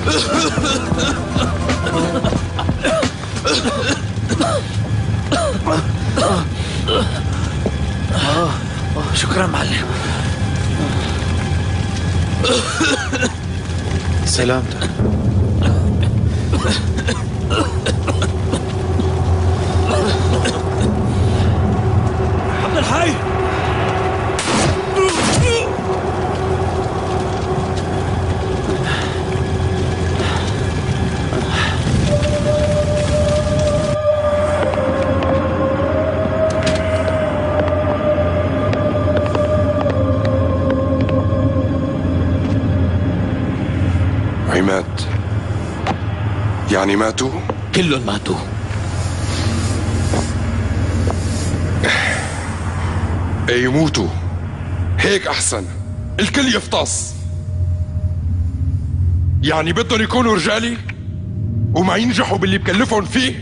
شكرا معلم. سلامتك. عبد الحي، عماد، يعني ماتوا؟ كلهم ماتوا. ايه يموتوا، هيك احسن، الكل يفطس. يعني بدهم يكونوا رجالي وما ينجحوا باللي بكلفهم فيه؟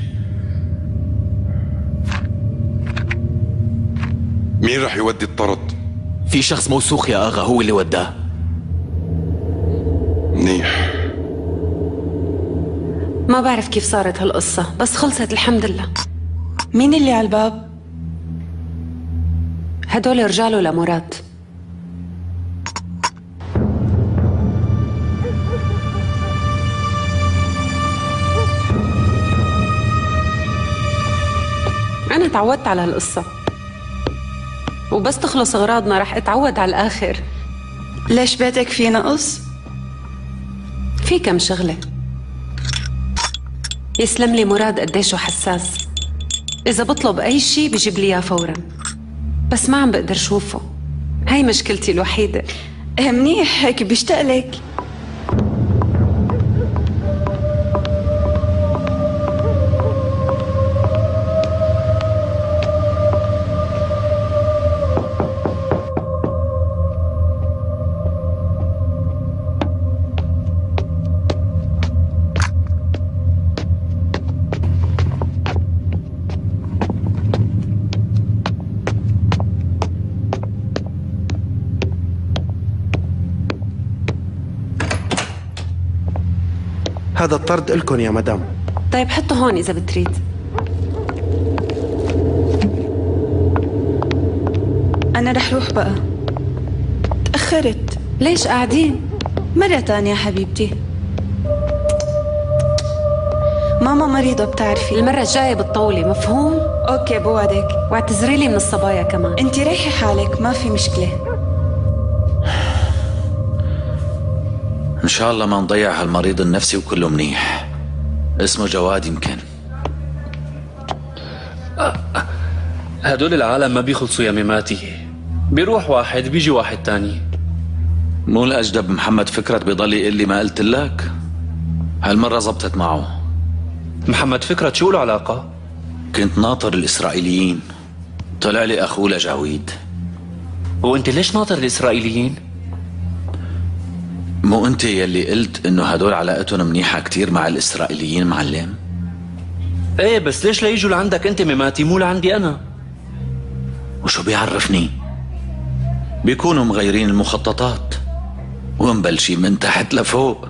مين رح يودي الطرد؟ في شخص موثوق يا اغا هو اللي وداه. منيح. ما بعرف كيف صارت هالقصة، بس خلصت الحمد لله. مين اللي على الباب؟ هدول رجاله لمراد. أنا تعودت على هالقصة، وبس تخلص أغراضنا رح أتعود على الآخر. ليش بيتك في نقص؟ في كم شغلة. يسلم لي مراد قديشه حساس، إذا بطلب أي شي بيجيب لي إياه فوراً، بس ما عم بقدر شوفه. هاي مشكلتي الوحيدة. إيه منيح، هيك بيشتاق لك. هذا الطرد إلكن يا مدام. طيب حطه هون إذا بتريد. أنا رح روح بقى، تأخرت. ليش قاعدين؟ مرة تانية حبيبتي، ماما مريضة بتعرفي. المرة الجاية بتطولي، مفهوم؟ أوكي بوعدك. واعتذري لي من الصبايا كمان. انتي ريحي حالك، ما في مشكلة. ان شاء الله ما نضيع هالمريض النفسي وكله منيح. اسمه جواد يمكن. هدول العالم ما بيخلصوا يا ميماتي، بيروح واحد بيجي واحد تاني. مو الأجدب محمد فكرت بيضل يقول لي ما قلت لك؟ هالمرة زبطت معه. محمد فكرت شو له علاقة؟ كنت ناطر الإسرائيليين، طلع لي أخوه لجاويد. وانت ليش ناطر الإسرائيليين؟ مو انت يلي قلت انه هدول علاقتهم منيحة كتير مع الإسرائيليين معلم؟ ايه بس ليش ليجوا لعندك انت ميماتي مو لعندي انا؟ وشو بيعرفني؟ بيكونوا مغيرين المخططات ومبلشين من تحت لفوق.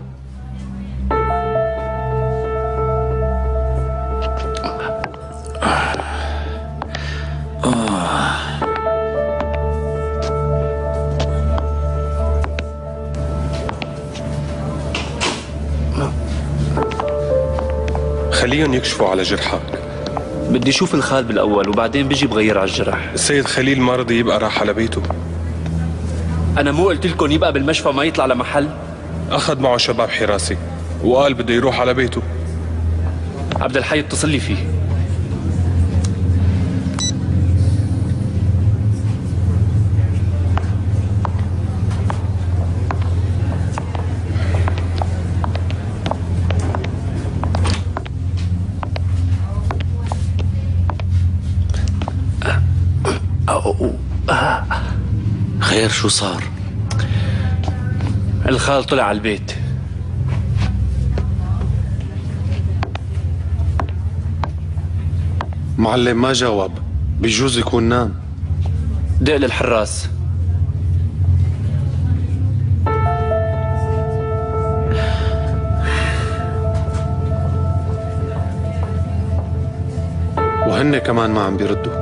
خليهم يكشفوا على جرحك. بدي اشوف الخال بالاول وبعدين بيجي بغير على الجرح. السيد خليل ما رضي يبقى راح على بيته. انا مو قلت لكم يبقى بالمشفى ما يطلع لمحل؟ اخذ معه شباب حراسي وقال بده يروح على بيته. عبد الحي اتصل لي فيه. خير شو صار؟ الخال طلع على البيت. معلم ما جاوب، بيجوز يكون نام. دق للحراس. وهن كمان ما عم بيردوا.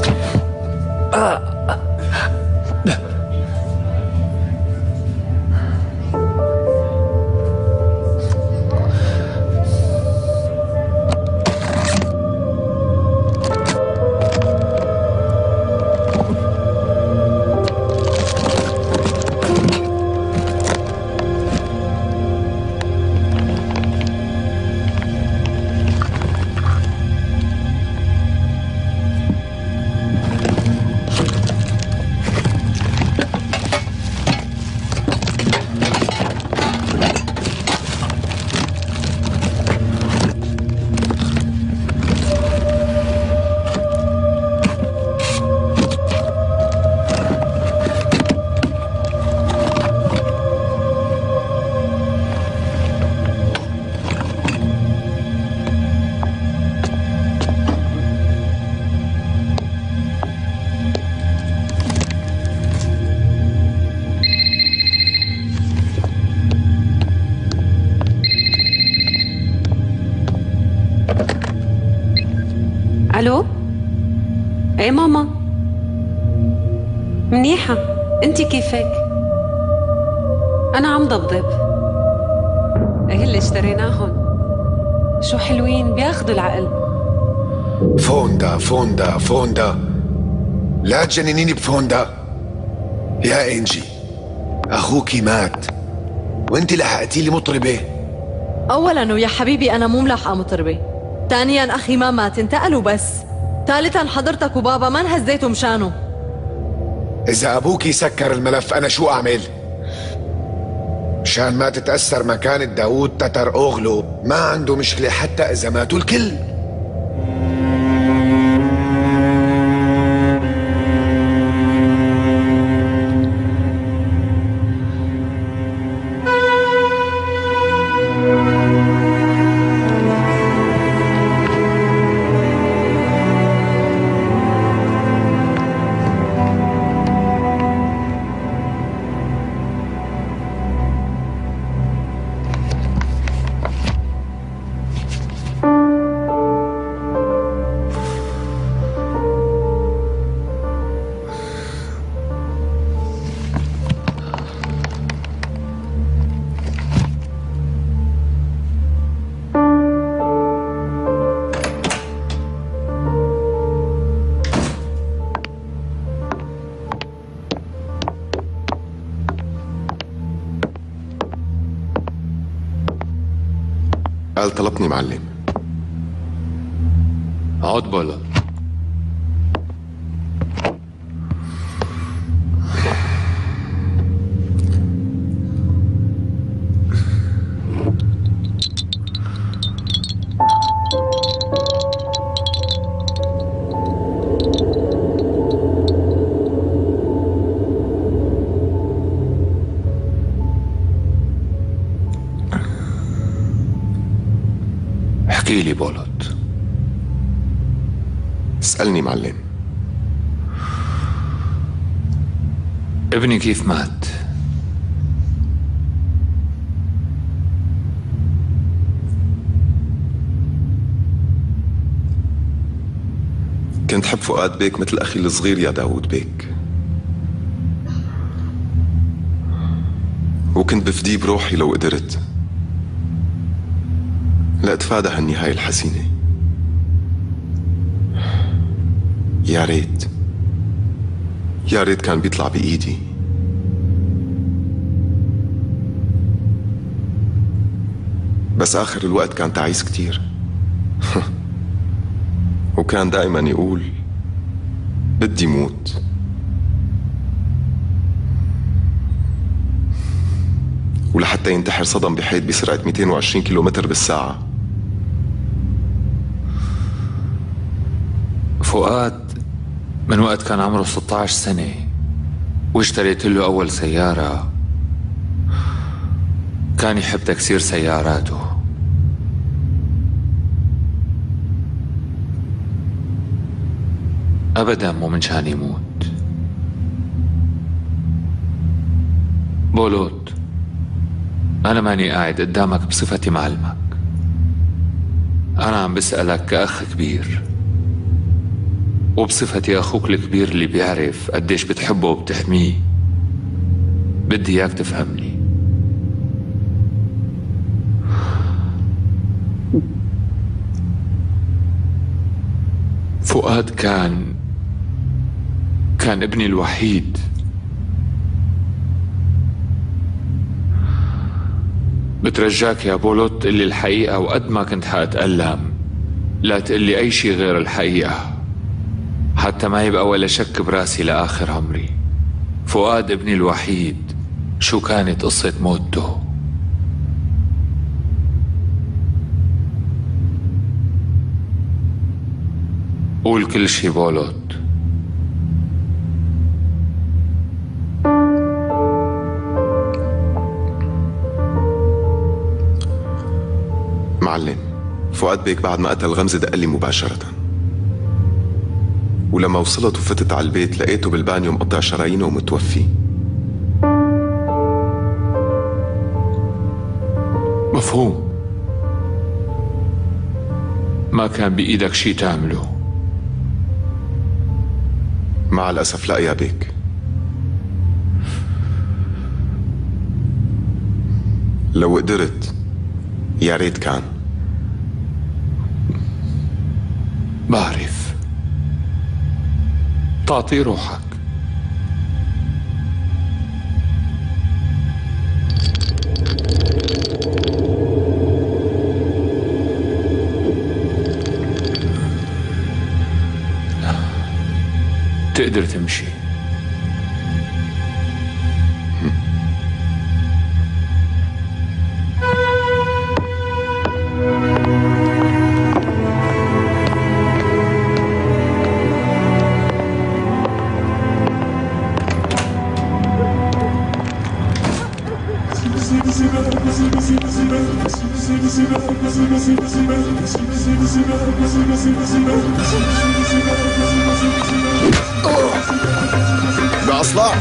الو؟ ايه ماما؟ منيحة، انتي كيفك؟ انا عم ضبضب. ايه اللي اشتريناهن شو حلوين بياخدوا العقل. فوندا فوندا فوندا، لا تجننيني بفوندا يا انجي. اخوكي مات وانت لحقتي لي مطربه. اولا ويا حبيبي انا مو ملاحقه مطربه، ثانيا اخي ما مات انتقلوا بس، ثالثا حضرتك وبابا ما انهزيتوا مشانه. اذا ابوكي سكر الملف انا شو اعمل؟ مشان ما تتاثر مكانة داوود تتر اوغلو ما عنده مشكله حتى اذا ماتوا الكل. قال طلبني معلم. عود بولا. احكي لي بولت. اسألني معلم. ابني كيف مات؟ كنت حب فؤاد بيك مثل أخي الصغير يا داوود بيك، وكنت بفديه بروحي لو قدرت لأتفادى هالنهاية الحزينة. يا ريت يا ريت كان بيطلع بإيدي. بس آخر الوقت كان تعيس كتير وكان دائما يقول بدي موت. ولحتى ينتحر صدم بحيط بسرعة 220 كيلومتر بالساعة. فؤاد من وقت كان عمره 16 سنة واشتريت له أول سيارة كان يحب تكسير سياراته. أبدا مو منشان يموت. بولوت، أنا ماني قاعد قدامك بصفتي معلمك، أنا عم بسألك كأخ كبير. وبصفتي أخوك الكبير اللي بيعرف قديش بتحبه وبتحميه، بدي إياك تفهمني. فؤاد كان ابني الوحيد. بترجاك يا بولوت تقلي الحقيقة، وقد ما كنت حأتألم لا تقلي أي شي غير الحقيقة، حتى ما يبقى ولا شك براسي لآخر عمري. فؤاد ابني الوحيد، شو كانت قصة موته؟ قول كل شي بولوت. معلم، فؤاد بيك بعد ما قتل غمزة دق لي مباشرة، ولما وصلت وفتت على البيت لقيته بالبانيو مقطع شرايينه ومتوفي. مفهوم. ما كان بإيدك شي تعمله؟ مع الأسف لا يا بيك. لو قدرت يا ريت كان. بعرف. تعطي روحك. تقدر تمشي. بأصلاع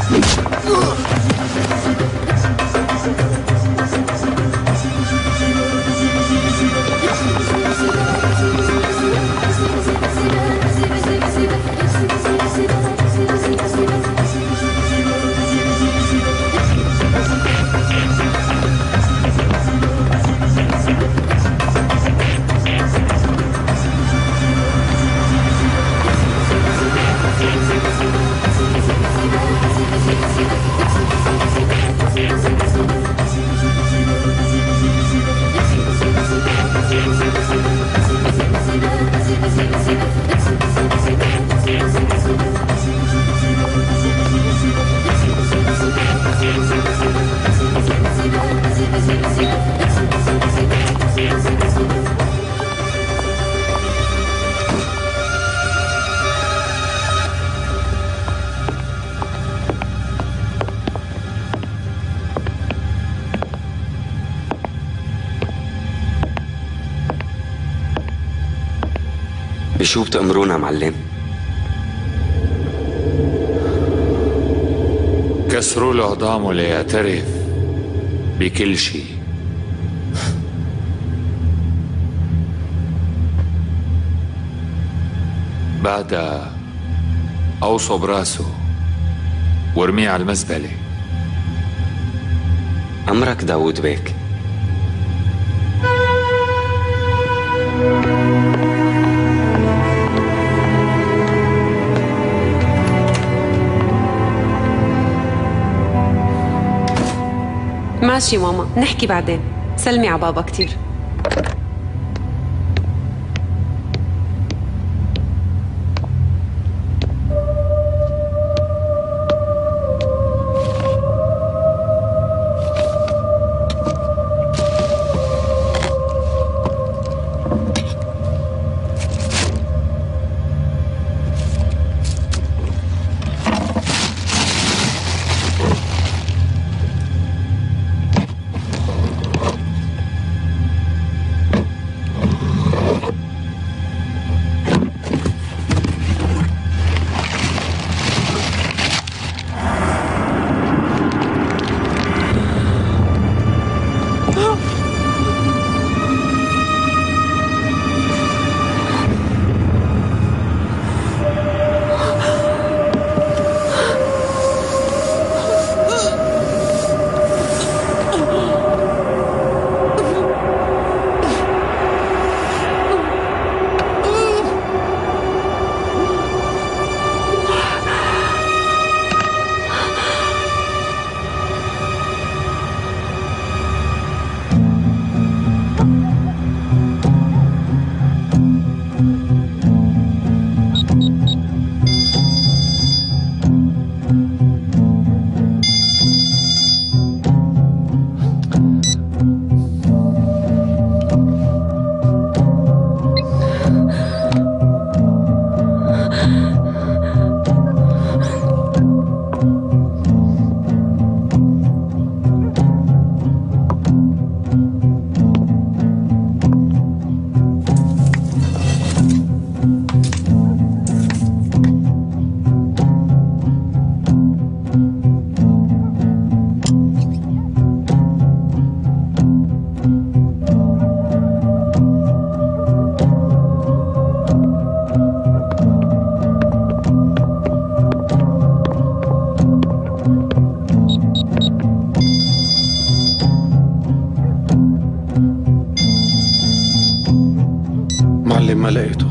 بشو بتأمرونا معلم؟ كسروا له عظامه ليعترف بكل شيء. بعدها أوصوا براسه وارميه على المزبلة. أمرك داود بيك. ماشي ماما، نحكي بعدين. سلمي على بابا كتير. معلم ما لقيته.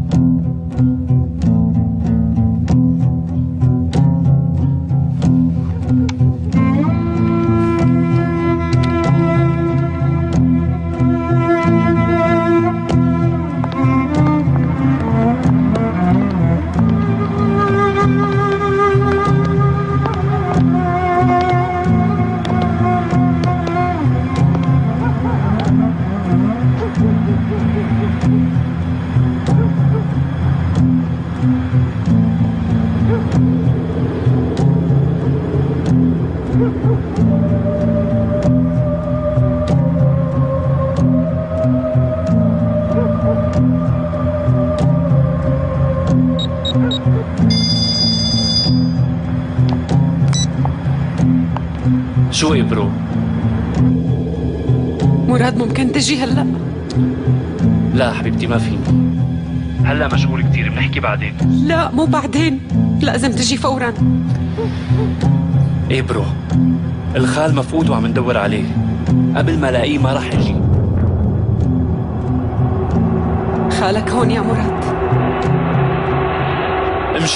شو يا برو؟ مراد ممكن تجي هلا؟ لا حبيبتي ما فيني، هلا مشغول كتير، بنحكي بعدين. لا مو بعدين، لازم تجي فورا. ايه برو، الخال مفقود وعم ندور عليه، قبل ما الاقيه ما راح يجي. خالك هون يا مراد. امشي.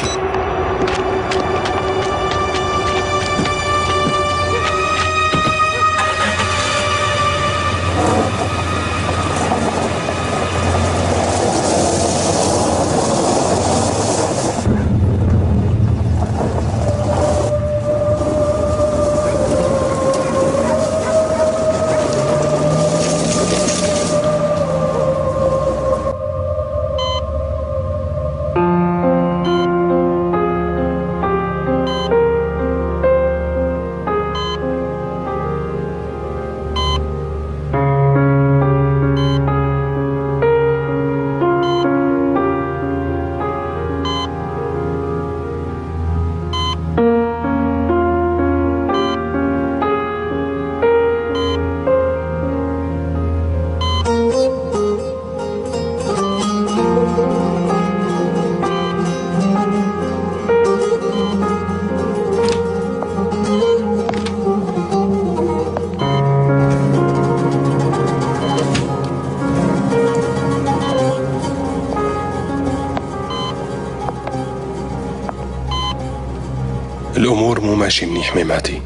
الأمور مو ماشي منيح ميماتي.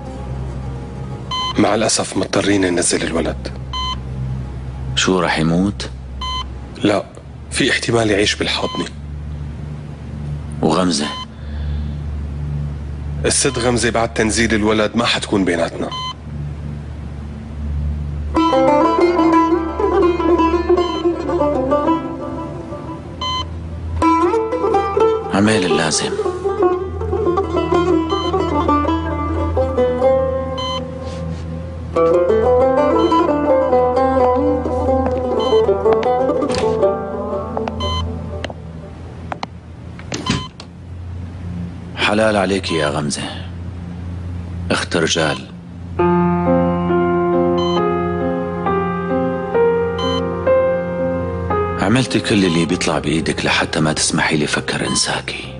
مع الأسف مضطرين ننزل الولد. شو رح يموت؟ لا، في احتمال يعيش بالحاضنة. وغمزة؟ الست غمزة بعد تنزيل الولد ما حتكون بيناتنا. عمل اللازم. حلال عليك يا غمزة، اخت رجال. عملت كل اللي بيطلع بإيدك لحتى ما تسمحي لي فكر انساكي.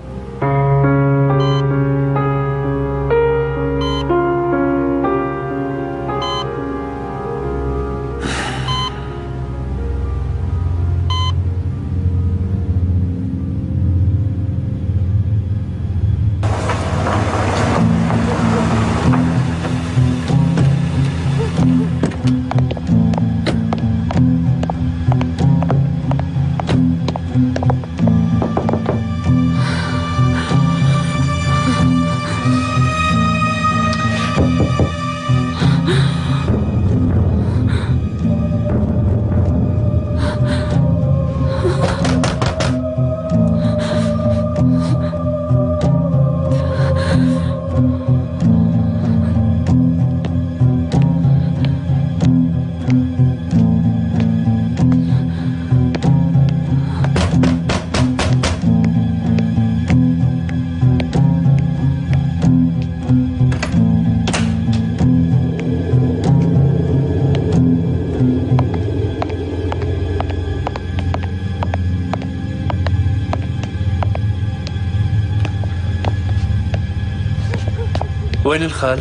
وين الخال؟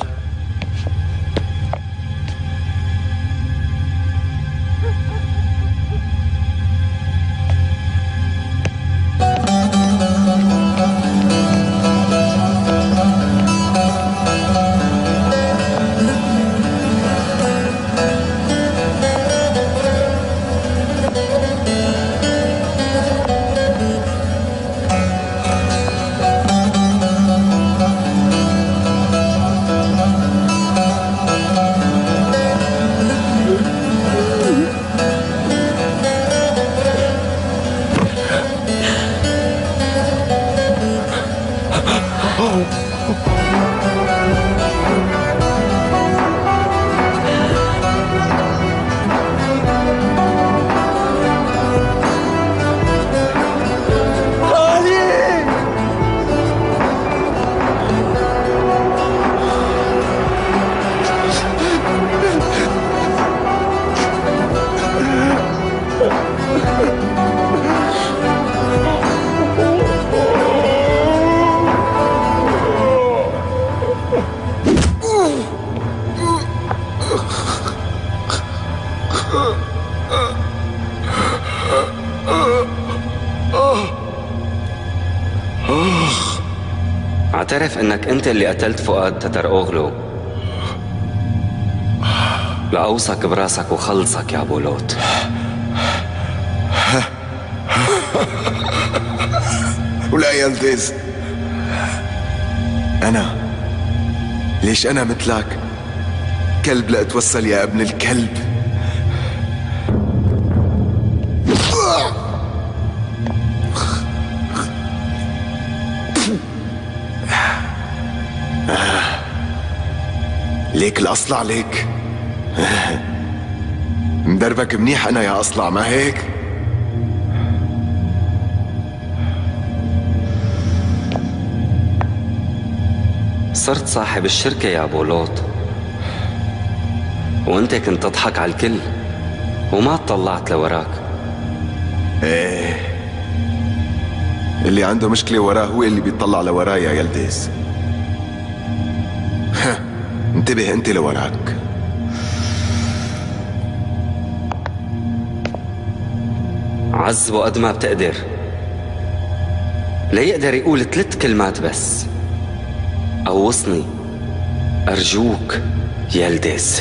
اعترف انك انت اللي قتلت فؤاد تتر اوغلو لأوصك براسك وخلصك يا ابو لوط. ولا يا يلدز، أنا ليش أنا مثلك كلب لا أتوصل يا ابن الكلب؟ ليك الأصلع ليك. مدربك منيح أنا يا أصلع، ما هيك؟ صرت صاحب الشركة يا ابو لوط، وانت كنت تضحك على الكل وما طلعت لوراك. ايه، اللي عنده مشكلة وراه هو اللي بيطلع لوراه يا يلدز. انتبه انت لوراك. عذبه قد ما بتقدر، لا يقدر يقول 3 كلمات بس. قوصني أرجوك يلدز.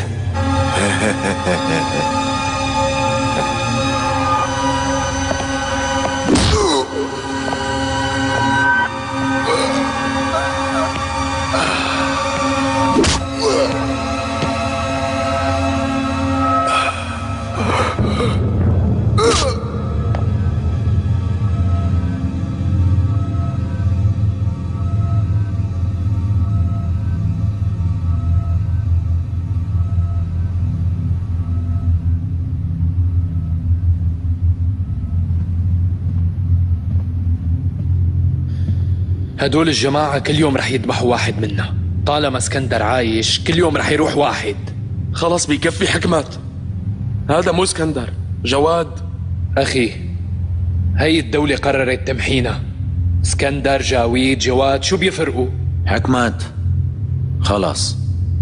هدول الجماعة كل يوم رح يذبحوا واحد منا. طالما اسكندر عايش كل يوم رح يروح واحد. خلاص بيكفي حكمت. هذا مو اسكندر، جواد. أخي، هي الدولة قررت تمحينا. اسكندر، جاويد، جواد، شو بيفرقوا؟ حكمت، خلاص.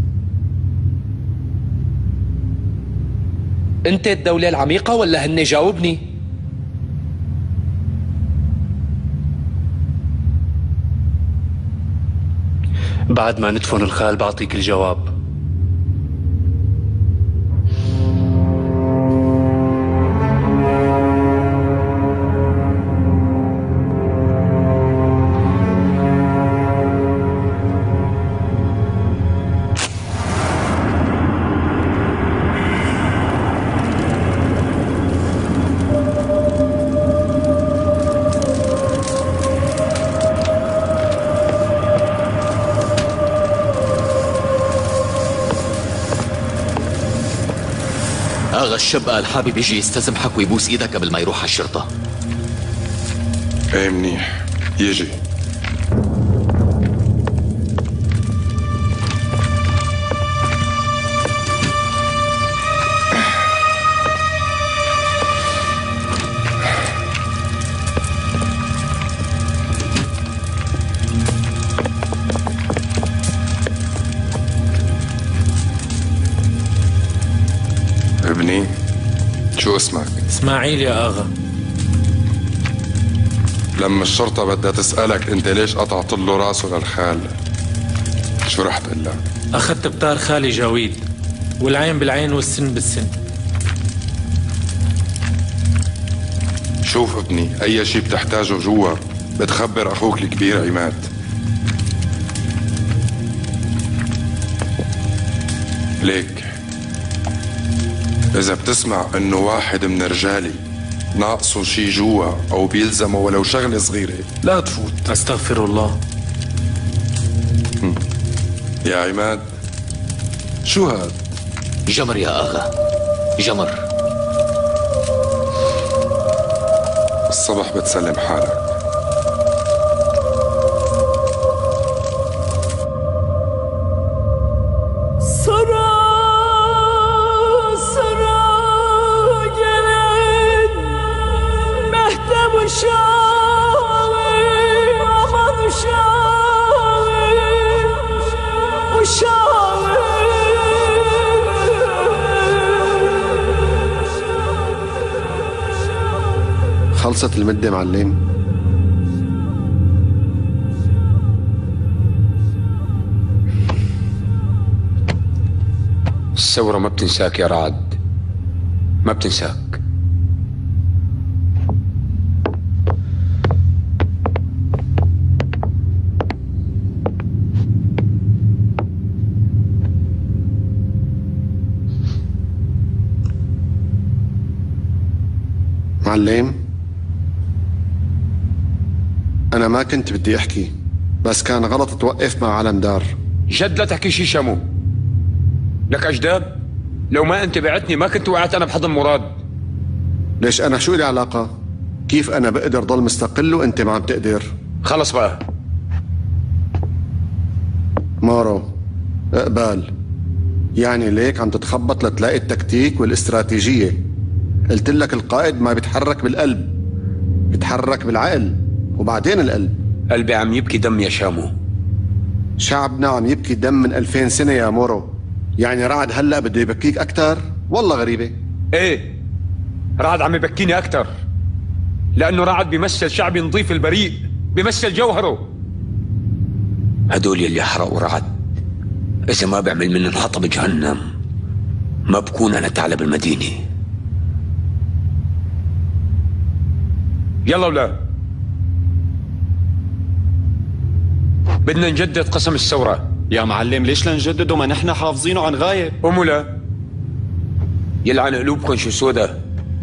انت الدولة العميقة ولا هني؟ جاوبني. بعد ما ندفن الخال بعطيك الجواب. اغا الشاب قال حابب يجي يستسمحك ويبوس ايدك قبل ما يروح على الشرطة. ايه منيح، يجي. ابني، شو اسمك؟ اسماعيل يا اغا. لما الشرطة بدها تسألك انت ليش قطعت له راسه للخال، شو رح تقول لك؟ اخذت بطار خالي جاويد، والعين بالعين والسن بالسن. شوف ابني، اي شي بتحتاجه جوا بتخبر اخوك الكبير عماد. ليك إذا بتسمع إنه واحد من رجالي ناقصه شي جوا أو بيلزمه ولو شغلة صغيرة لا تفوت. أستغفر الله. يا عماد، شو هاد؟ جمر يا أغا، جمر. الصبح بتسلم حالك. خلصت المدة معلم؟ الثورة ما بتنساك يا رعد، ما بتنساك. معلم، أنا ما كنت بدي أحكي، بس كان غلط توقف مع علم دار. جد لا تحكي شي شمو، لك أجداد. لو ما أنت بعتني ما كنت وقعت أنا بحضن مراد. ليش أنا شو لي علاقة؟ كيف أنا بقدر ضل مستقل وأنت ما عم تقدر؟ خلص بقى مارو، اقبال. يعني ليك عم تتخبط لتلاقي التكتيك والاستراتيجية. قلت لك القائد ما بيتحرك بالقلب، بيتحرك بالعقل وبعدين القلب. قلبي عم يبكي دم يا شامو. شعبنا عم يبكي دم من 2000 سنة يا مورو. يعني رعد هلأ بده يبكيك أكتر؟ والله غريبة. ايه، رعد عم يبكيني أكتر لأنه رعد بيمثل شعبي نظيف البريء، بيمثل جوهره. هدول يلي حرقوا رعد إذا ما بعمل منهم حطب جهنم ما بكون أنا ثعلب المدينة. يلا ولا بدنا نجدد قسم الثورة. يا معلم ليش لنجدد وما نحن حافظينه عن غايب؟ قوموا لا يلعن قلوبكم شو سودا.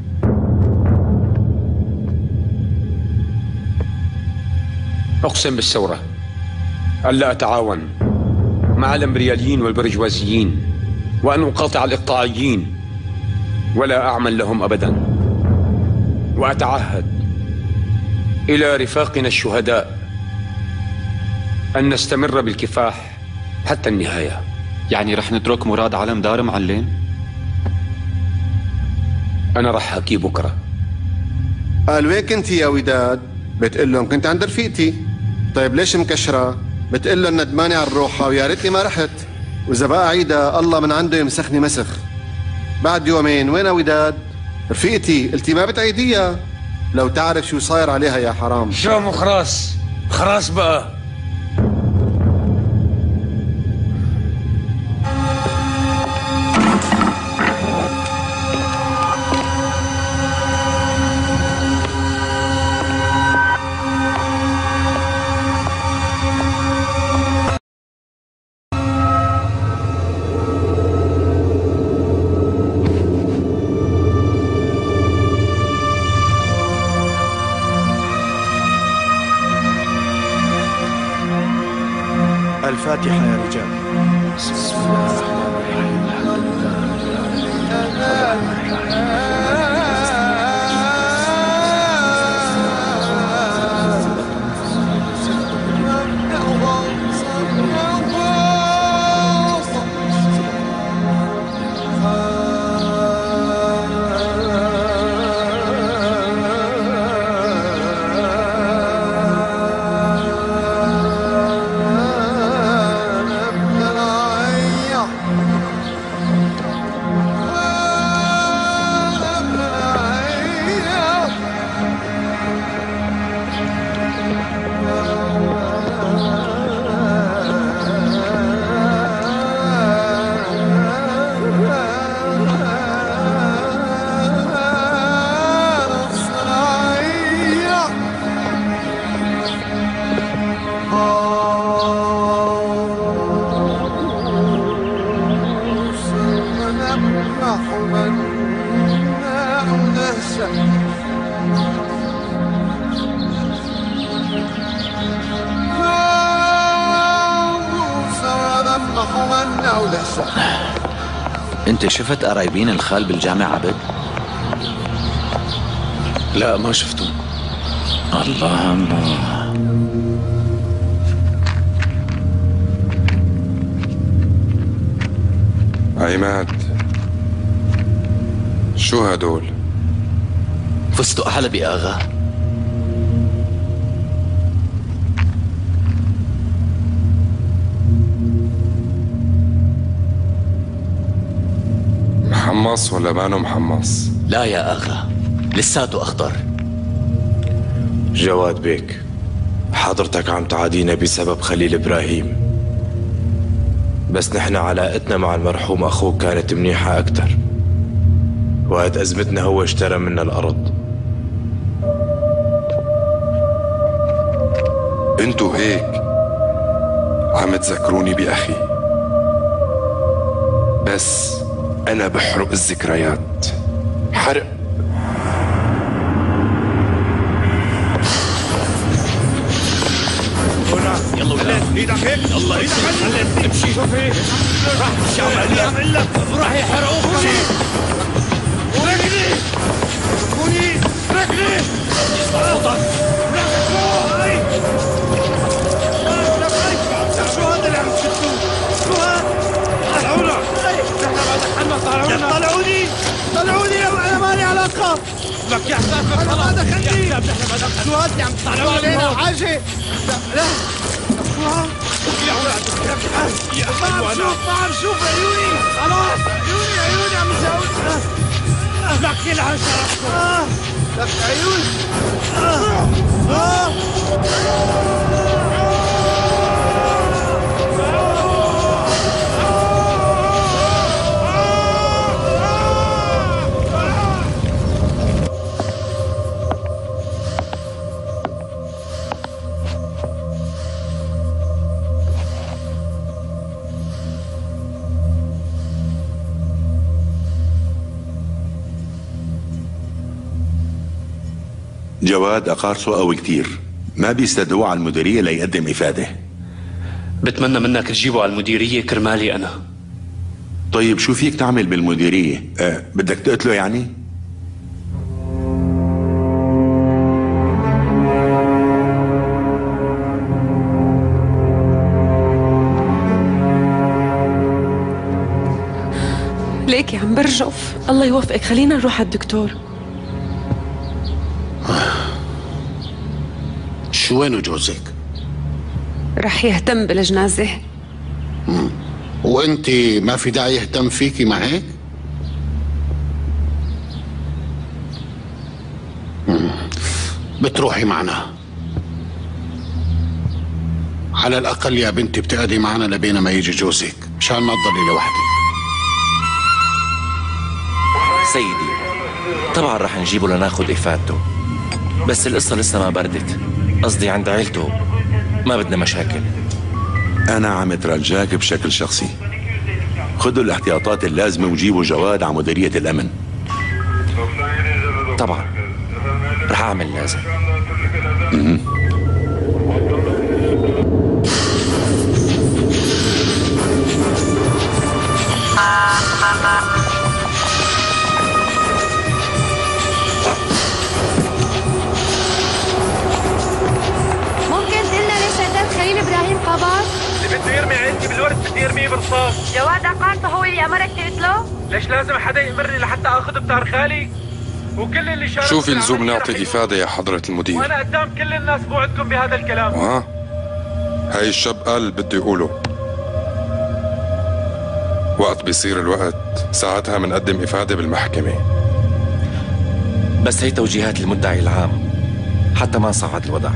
أقسم بالثورة ألا أتعاون مع الإمبرياليين والبرجوازيين، وأن أقاطع الإقطاعيين ولا أعمل لهم أبدا، وأتعهد إلى رفاقنا الشهداء أن نستمر بالكفاح حتى النهاية. يعني رح نترك مراد علم دار معلم؟ أنا رح أحكي بكرة. قال وين كنتي يا وداد؟ بتقول لهم كنت عند رفيقتي. طيب ليش مكشرة؟ بتقول لهم ندماني على الروحة ويا ريتني ما رحت، وإذا بقى عيدة الله من عنده يمسخني مسخ. بعد يومين وين وداد؟ رفيقتي قلتي ما بتعيديها، لو تعرف شو صاير عليها يا حرام. شامو خلاص خلاص بقى. الفاتحة يا رجال. بسم الله الرحمن انت شفت قرايبين الخال بالجامع عبد؟ لا ما شفتهم. الله الله. عماد شو هدول؟ فستق حلبي اغا. محمص ولا مانو محمص؟ لا يا آغا، لساته أخضر. جواد بيك، حضرتك عم تعادينا بسبب خليل إبراهيم، بس نحن علاقتنا مع المرحوم أخوك كانت منيحة أكتر. وقت أزمتنا هو اشترى منا الأرض. انتو هيك عم تذكروني بأخي، بس أنا بحرق الذكريات حرق. يلا ولاد ايدك هيك، يلا ايدك هيك، امشي. شوفي راح الشام راح يحرقوك. ركني كوني ركني يسقطك. شو هذا اللي عم تشتوه؟ شو هذا؟ طلعونا، نحن بعد حنا طلعونا. طلعوني انا مالي علاقة. لك يا حساب انا ما دخلني. شو هذا اللي عم تطلعوا علينا حاجة؟ لا يا ولد ما عم شوف عيوني. خلاص عيوني عم تزود. لك يلعن شرفكم. لك عيون. جواد أقارصه قوي كتير، ما بيستدعوه على المديرية ليقدم إفادة. بتمنى منك تجيبه على المديرية كرمالي أنا. طيب شو فيك تعمل بالمديرية؟ بدك تقتله يعني؟ ليك يا عم برجف. الله يوفقك، خلينا نروح على الدكتور. شو وينه جوزك؟ رح يهتم بالجنازة. وانت ما في داعي يهتم فيكي ما هيك؟ بتروحي معنا على الأقل يا بنتي، بتقعدي معنا لبين ما يجي جوزك مشان ما تضلي لوحدك. سيدي طبعا رح نجيبه لناخد إفادته، بس القصة لسه ما بردت. قصدي عند عيلته ما بدنا مشاكل. أنا عم اترجاك بشكل شخصي، خذوا الاحتياطات اللازمة وجيبوا جواد على مديرية الأمن. طبعا رح أعمل لازم. خليل ابراهيم قبض اللي بده يرمي عيلتي بالورد بده يرميه برصاص. جواد عقارته هو اللي امرك تقتله؟ ليش لازم حدا يأمرني لحتى اخذ بتار خالي؟ وكل اللي شاركوا شو في لزوم نعطي إفادة يا حضرة المدير؟ وانا قدام كل الناس بوعدكم بهذا الكلام. هاي الشاب قال بده يقوله. وقت بيصير الوقت ساعتها منقدم إفادة بالمحكمة. بس هي توجيهات المدعي العام حتى ما صعد الوضع.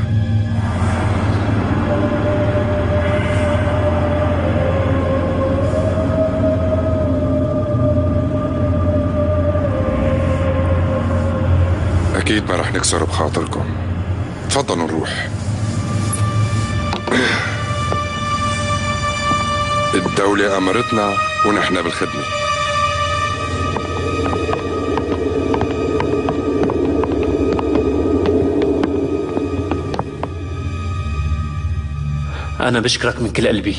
أكيد ما رح نكسر بخاطركم. تفضلوا نروح. الدولة أمرتنا ونحن بالخدمة. أنا بشكرك من كل قلبي.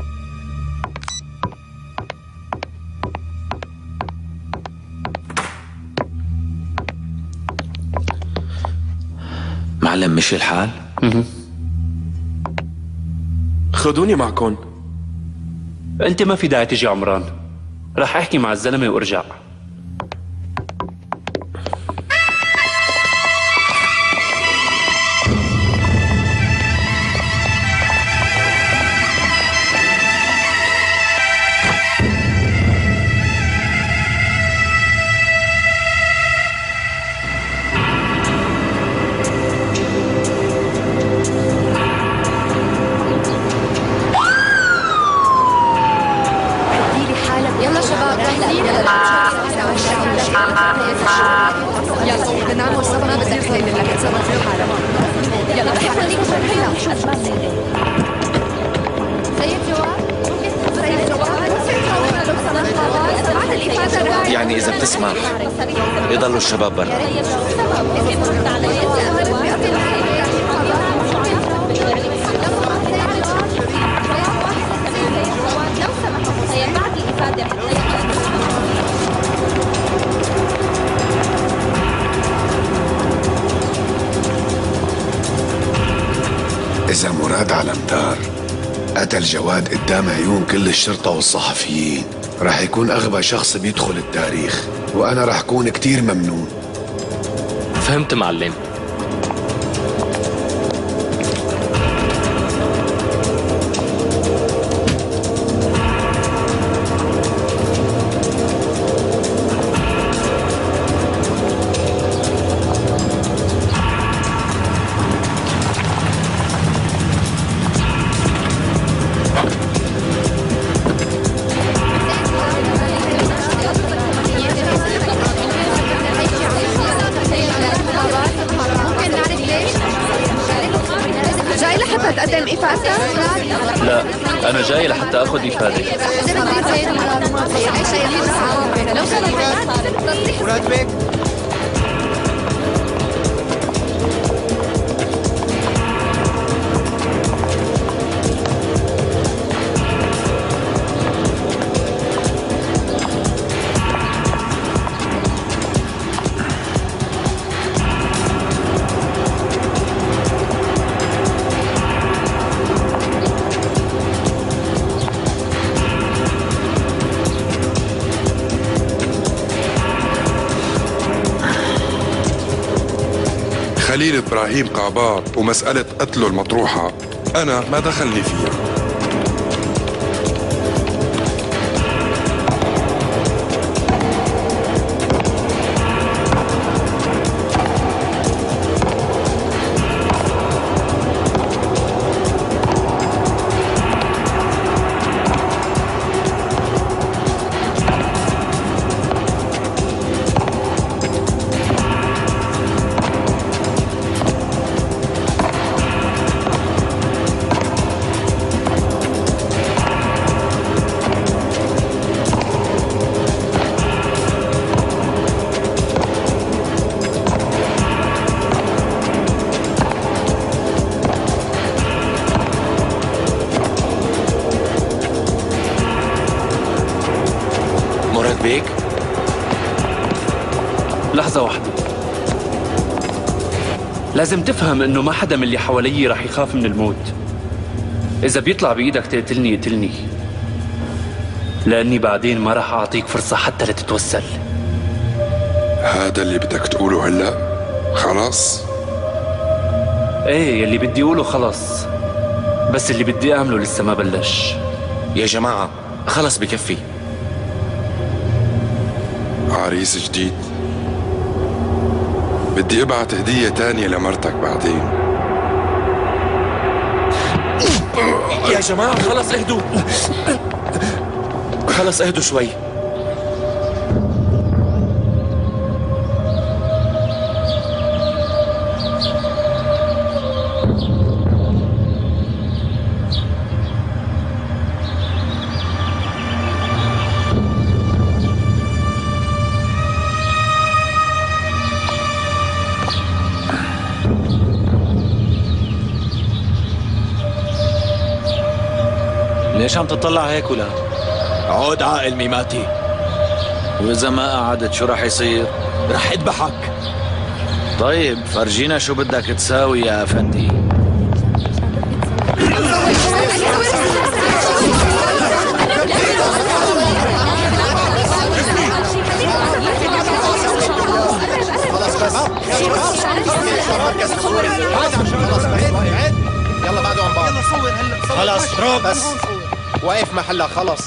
معلم مشي الحال؟ خذوني معكم. انت ما في داعي تجي عمران، رح احكي مع الزلمه وارجع. خليل لك تصرف في حالك. يلا بحرك سيد جواد سيد جواد لو سمحت بعد الإفادة. يعني إذا بتسمح يضلوا الشباب برا. إذا مراد علمدار قتل جواد قدام عيون كل الشرطة والصحفيين رح يكون أغبى شخص بيدخل التاريخ، وأنا رح كون كتير ممنون. فهمت معلم. لا، أنا جاي لحتى أخذ إفادة. مراد بيك خليل إبراهيم قعبار ومسألة قتله المطروحة أنا ما دخلني فيها. بيك لحظة واحدة. لازم تفهم انه ما حدا من اللي حوالي رح يخاف من الموت. اذا بيطلع بايدك تقتلني قتلني، لاني بعدين ما رح اعطيك فرصة حتى لتتوسل. هذا اللي بدك تقوله هلا؟ خلاص؟ ايه، يلي بدي اقوله خلص، بس اللي بدي اعمله لسه ما بلش. يا جماعة خلص بكفي. عريس جديد، بدي ابعت هدية تانية لمرتك بعدين. يا جماعة خلص اهدوا، خلص اهدوا شوي. ليش عم تطلع هيك ولا؟ عود عاقل ميماتي. وإذا ما قعدت شو رح يصير؟ رح اذبحك. طيب فرجينا شو بدك تساوي يا أفندي. يلا بعده عم بعض. يلا صور هلا. خلص روب بس واقف محلك خلص.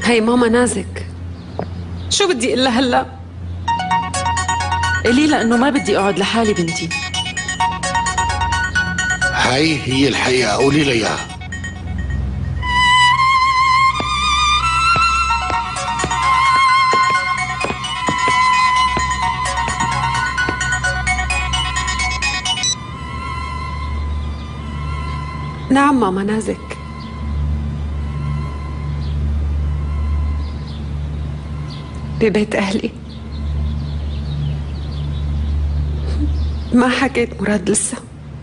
هي ماما نازك. شو بدي اقول لها هلا؟ قولي لها انه ما بدي اقعد لحالي بنتي. هي الحقيقة، قولي لي اياها. نعم ماما نازك. ببيت أهلي. ما حكيت مراد لسه.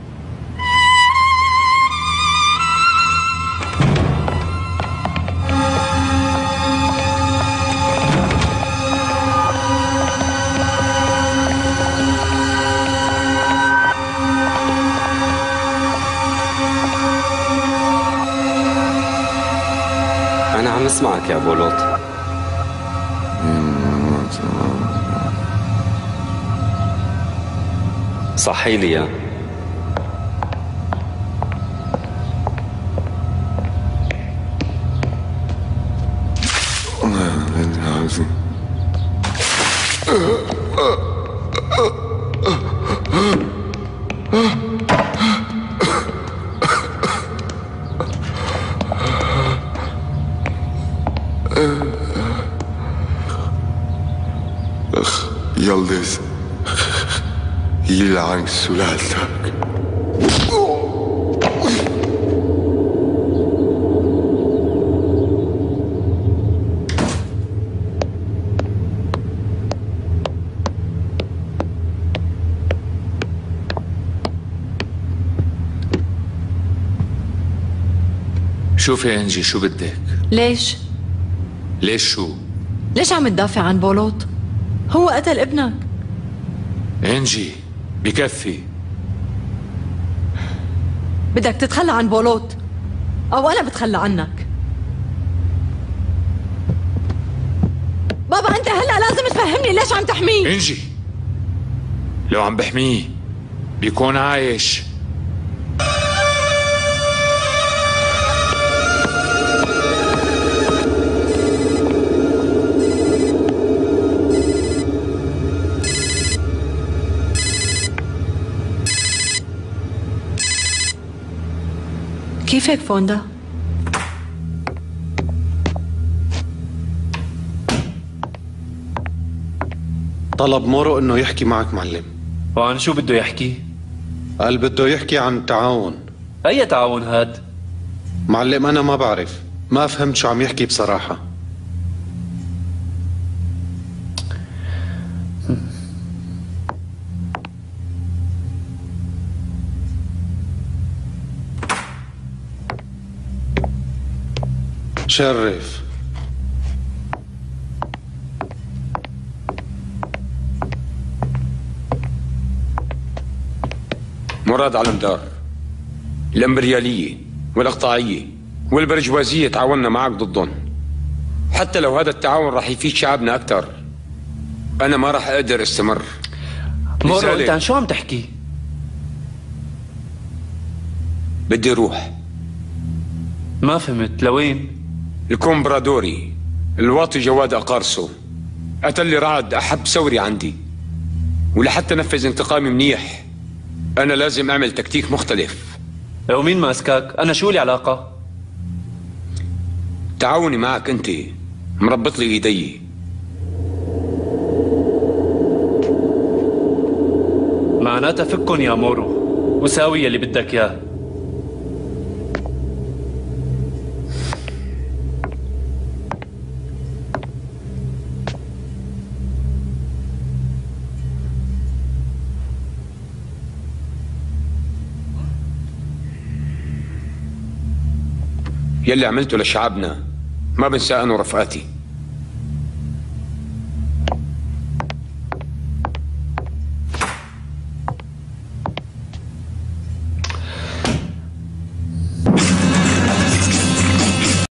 أنا عم اسمعك يا أبو لوط. صحي لي يا يلدز يلعن سلالتك. شوفي يا انجي، شو بدك؟ ليش؟ ليش شو؟ ليش عم تدافع عن بولوط؟ هو قتل ابنك. انجي بكفي. بدك تتخلى عن بولوط او انا بتخلى عنك. بابا انت هلا لازم تفهمني ليش عم تحميه. انجي لو عم بحميه بيكون عايش. كيفك فوندا؟ طلب مورو انه يحكي معك معلم. وعن شو بده يحكي؟ قال بده يحكي عن التعاون. أي تعاون هاد؟ معلم أنا ما بعرف، ما فهمت شو عم يحكي بصراحة. شرف. مراد علمدار، الإمبريالية والإقطاعية والبرجوازية تعاوننا معك ضدهم. حتى لو هذا التعاون راح يفيد شعبنا أكثر، أنا ما راح أقدر استمر. مورو أنت عن شو عم تحكي؟ بدي أروح. ما فهمت، لوين؟ الكومبرادوري الواطي جواد أقارصو قتل لي رعد أحب ثوري عندي، ولحتى نفذ انتقامي منيح أنا لازم أعمل تكتيك مختلف. ومين ماسكك؟ أنا شو لي علاقة؟ تعاوني معك أنت مربط لي إيدي. معناتها فكن يا مورو وساوي اللي بدك إياه. يلي عملته لشعبنا ما بنساه أنا ورفقاتي.